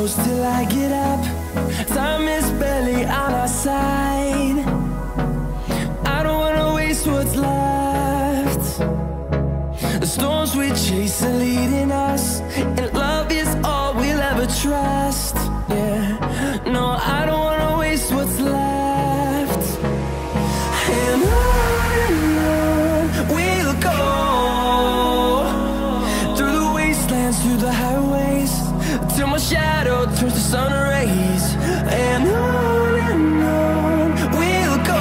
close till I get up. Time is barely on our side. I don't wanna waste what's left. The storms we chase are leading us, and love is all we'll ever trust. Yeah, no, I don't wanna waste what's left. And on we'll go, through the wastelands, through the highways, till my shadow turns to sun rays. And on we'll go,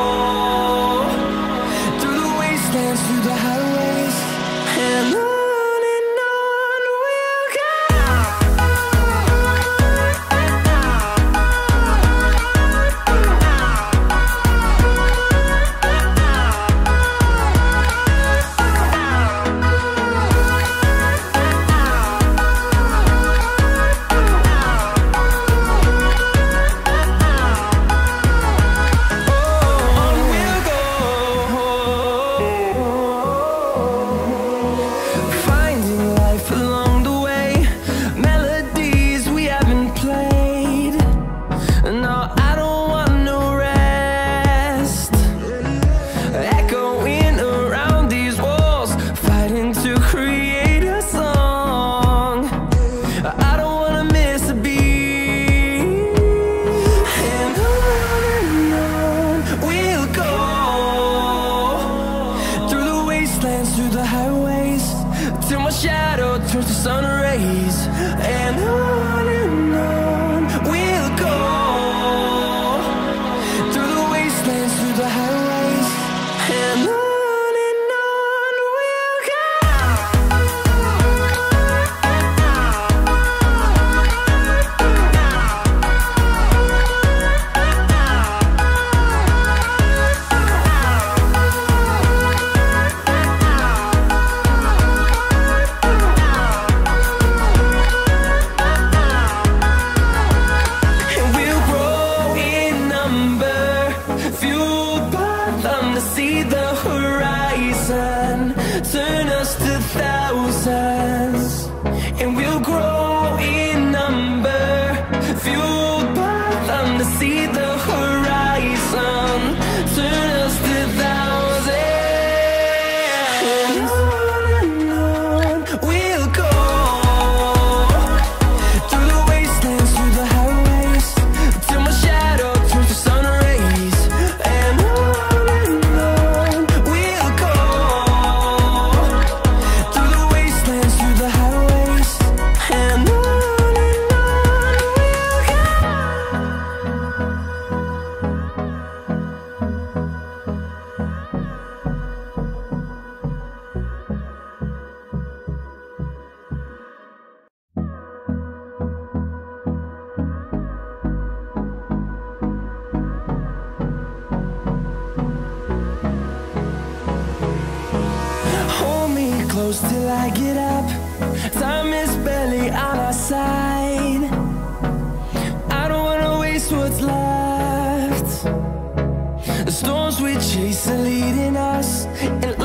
through the wastelands, through the highways, and on we'll go. Through the highways, till my shadow turns to sun rays. And on we'll go, through the wastelands, through the highways, and on we'll go. See the horizon, turn us to thousands, and we'll grow in number, fueled by them to see the horizon, turn us to thousands. And on we'll go, through the wastelands, through the highways, till my shadow turns to sun rays. And close till I get up. Time is barely on our side. I don't wanna waste what's left. The storms we chase are leading us, and